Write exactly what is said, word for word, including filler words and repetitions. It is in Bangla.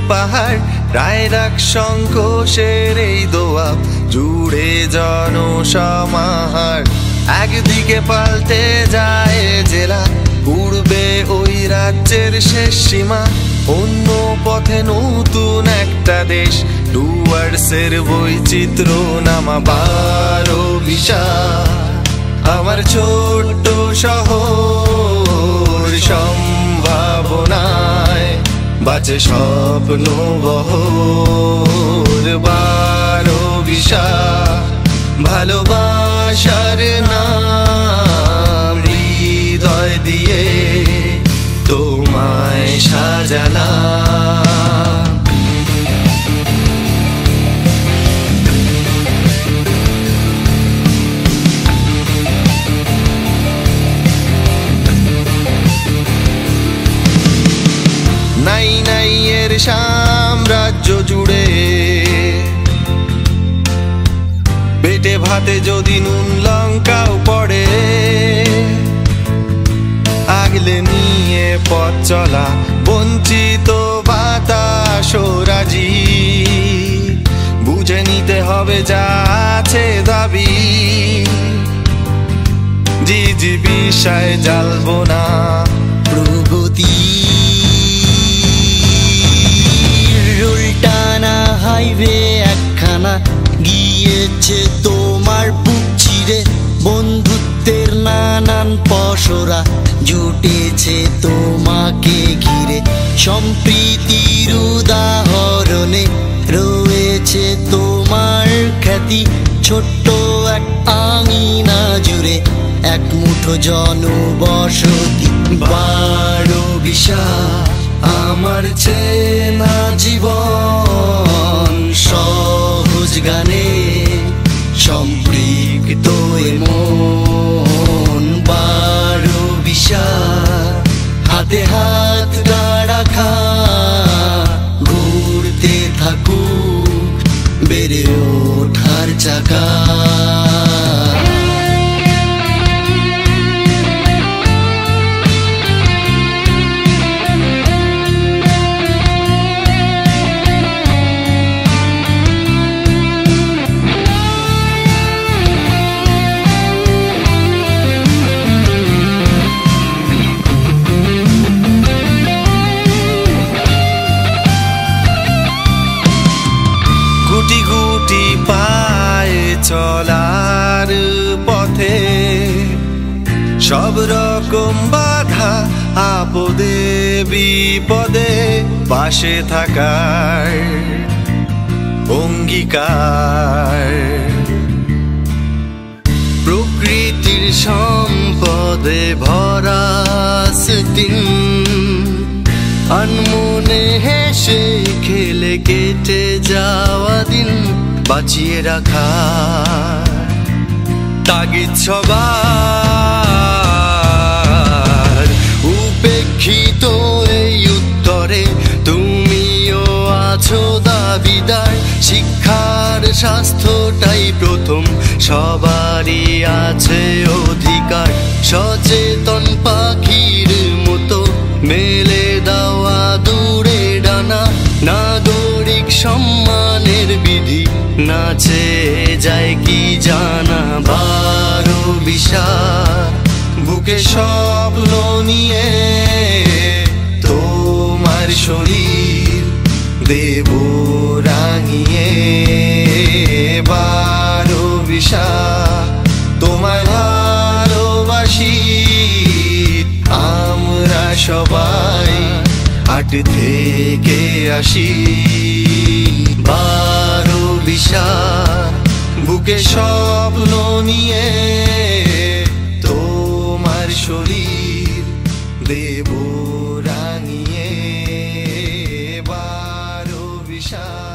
পাহাড় রায়দাক সংকোষের এই দোয়া জুড়ে জনসমাহার। একদিকে পাল্টে যায় জেলা, পূর্বে ওই রাজ্যের শেষ সীমা, অন্য পথে নতুন একটা দেশ, ডুয়ার্সের বৈচিত্র্য নামা বারো বিশাল। আমার ছোট্ট শহর সম্ভাবনায় বাঁচে স্বপ্ন বহর। বারো বিশাল ভালোবাসার নাম হৃদয় দিয়ে তোমায় সাজালাম। নাই নাই এর সাম্রাজ্য জুড়ে পেটে ভাতে যদি নুন লঙ্কাও পড়ে, আগলে নিয়ে পথ চলা বঞ্চিত বাতাস রাজি, বুঝে নিতে হবে যা আছে দাবি। জি জি বিষয় জ্বালবো না প্রগতি উল্টানা হাইওয়ে একখানা গিয়েছে তোমার বুক চিরে, বন্ধুত্বের নানান পসরা জুটেছে তোমাকে ঘিরে, সম্প্রীতির উদাহরণে রয়েছে তোমার খ্যাতি, ছোট্ট এক আঙিনা জুড়ে এক মুঠো জনবসতি। বারো বিশাল আমার চেনা জীবন সহজ গানে সম্পৃক্ত মন। বারো বিশাল হাতে হাত রাখা ঘুরতে থাকুক বেড়ে ওঠার চাকা। গুটি গুটি পায়ে চলার পথে সব রকম বাধা আপদে বিপদে পাশে থাকার অঙ্গীকার। প্রকৃতির সম্পদে ভরা দিন আনমনে হেসে খেলে কেটে যাওয়া দিন বাঁচিয়ে রাখা তাগিদ সবার। উপেক্ষিত এই উত্তরে তুমিও আছো দাবিদার, শিক্ষার স্বাস্থ্যটাই প্রথম, সবারই আছে অধিকার। সচেতন পাখির মতো মেলে দেওয়া দূরে ডানা, নাগরিক সম্মানের বিধি নাচে যায় কি জানা। বারো বিশাল বুকে স্বপ্ন নিয়ে তোমার শরীর দেব রাঙিয়ে। বারো বিশাল তোমায় ভালোবাসি আমরা সবাই হাট থেকে আসি। বারো বিশাল বুকে স্বপ্ন নিয়ে তোমার শরীর দেব রাঙিয়ে। বারো বিশাল